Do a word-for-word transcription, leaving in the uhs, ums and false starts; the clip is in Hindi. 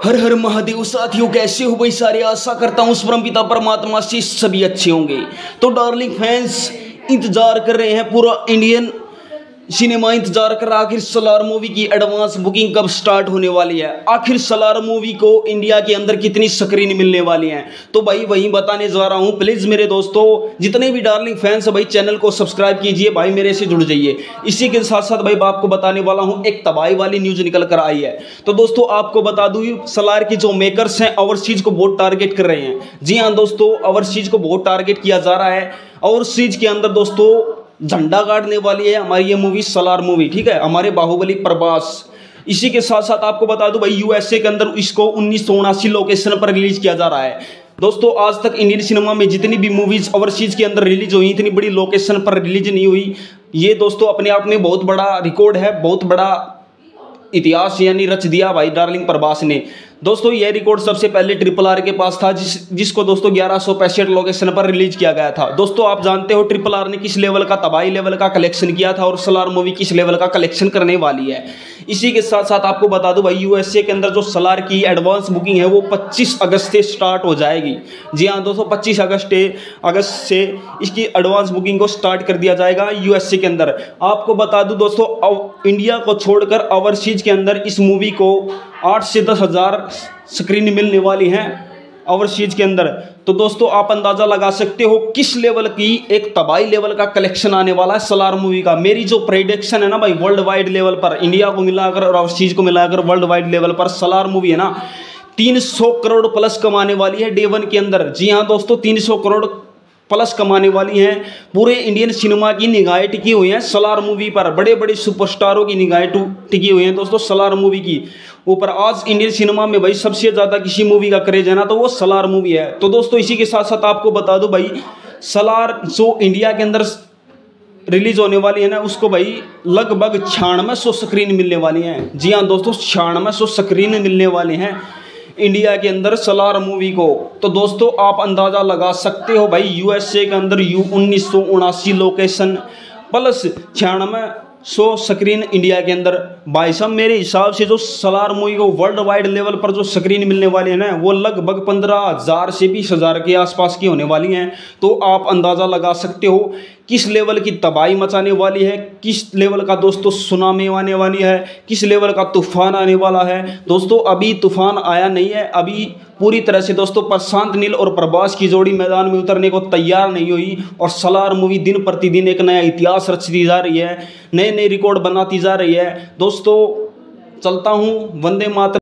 हर हर महादेव साथियों, कैसे हो भाई सारे। आशा करता हूँ उस परमपिता परमात्मा से सभी अच्छे होंगे। तो डार्लिंग फैंस इंतजार कर रहे हैं, पूरा इंडियन सिनेमा इंतजार कर रहा है आखिर सलार मूवी की एडवांस बुकिंग कब स्टार्ट होने वाली है। आखिर सलार मूवी को इंडिया के अंदर कितनी स्क्रीन मिलने वाली है, तो भाई वही बताने जा रहा हूं। प्लीज मेरे दोस्तों जितने भी डार्लिंग फैंस है भाई, चैनल को सब्सक्राइब कीजिए भाई, मेरे से जुड़ जाइए। इसी के साथ साथ भाई आपको बताने वाला हूं, एक तबाही वाली न्यूज निकल कर आई है। तो दोस्तों आपको बता दूं, सलार के जो मेकर्स हैं ओवरसीज को बहुत टारगेट कर रहे हैं। जी हाँ दोस्तों, ओवरसीज को बहुत टारगेट किया जा रहा है। ओवरसीज के अंदर दोस्तों झंडा गाड़ने वाली है हमारी ये मूवी सलार मूवी, ठीक है, हमारे बाहुबली प्रभास। इसी के साथ साथ आपको बता दूं भाई, यूएसए के अंदर इसको उन्नीस सौ उनासी लोकेशन पर रिलीज किया जा रहा है। दोस्तों आज तक इंडियन सिनेमा में जितनी भी मूवीज ओवरसीज के अंदर रिलीज हुई, इतनी बड़ी लोकेशन पर रिलीज नहीं हुई। ये दोस्तों अपने आप में बहुत बड़ा रिकॉर्ड है, बहुत बड़ा इतिहास यानी रच दिया भाई डार्लिंग प्रभास ने। दोस्तों यह रिकॉर्ड सबसे पहले ट्रिपल आर के पास था, जिस जिसको दोस्तों ग्यारह सौ पैंसठ लोकेशन पर रिलीज किया गया था। दोस्तों आप जानते हो ट्रिपल आर ने किस लेवल का, तबाही लेवल का कलेक्शन किया था, और सलार मूवी किस लेवल का कलेक्शन करने वाली है। इसी के साथ साथ आपको बता दूं भाई, यूएसए के अंदर जो सलार की एडवांस बुकिंग है वो पच्चीस अगस्त से स्टार्ट हो जाएगी। जी हाँ दोस्तों, पच्चीस अगस्त अगस्त से इसकी एडवांस बुकिंग को स्टार्ट कर दिया जाएगा यूएसए के अंदर। आपको बता दूं दोस्तों, इंडिया को छोड़कर ओवरसीज के अंदर इस मूवी को आठ से दस हजार स्क्रीन मिलने वाली हैं ओवरसीज के अंदर। तो दोस्तों आप अंदाजा लगा सकते हो किस लेवल की एक तबाही लेवल का कलेक्शन आने वाला है सलार मूवी का। मेरी जो प्रेडिक्शन है ना भाई, वर्ल्ड वाइड लेवल पर इंडिया को मिलाकर और ओवरसीज को मिलाकर वर्ल्ड वाइड लेवल पर सलार मूवी है ना, तीन सौ करोड़ प्लस कमाने वाली है डे वन के अंदर। जी हाँ दोस्तों, तीन सौ करोड़ प्लस कमाने वाली हैं। पूरे इंडियन सिनेमा की निगाहें टिकी हुई हैं सलार मूवी पर, बड़े बड़े सुपरस्टारों की निगाहें टिकी हुई हैं दोस्तों सलार मूवी की ऊपर। आज इंडियन सिनेमा में भाई सबसे ज़्यादा किसी मूवी का क्रेज है ना, तो वो सलार मूवी है। तो दोस्तों इसी के साथ साथ आपको बता दो भाई, सलार जो इंडिया के अंदर रिलीज होने वाली है ना, उसको भाई लगभग छियानवे सौ स्क्रीन मिलने वाली हैं। जी हाँ दोस्तों, छियानवे सौ स्क्रीन मिलने वाली हैं इंडिया के अंदर सलार मूवी को। तो दोस्तों आप अंदाज़ा लगा सकते हो भाई, यूएसए के अंदर यू उन्नीस सौ उनासी लोकेशन प्लस छियानवे सौ स्क्रीन इंडिया के अंदर। भाई साहब मेरे हिसाब से जो सलार मूवी को वर्ल्ड वाइड लेवल पर जो स्क्रीन मिलने वाले हैं ना, वो लगभग पंद्रह हज़ार से बीस हज़ार के आसपास की होने वाली हैं। तो आप अंदाज़ा लगा सकते हो किस लेवल की तबाही मचाने वाली है, किस लेवल का दोस्तों सुनामी आने वाली है, किस लेवल का तूफान आने वाला है। दोस्तों अभी तूफान आया नहीं है, अभी पूरी तरह से दोस्तों प्रशांत नील और प्रभास की जोड़ी मैदान में उतरने को तैयार नहीं हुई, और सलार मूवी दिन प्रतिदिन एक नया इतिहास रचती जा रही है, नए नए रिकॉर्ड बनाती जा रही है। दोस्तों चलता हूँ, वंदे मातरम।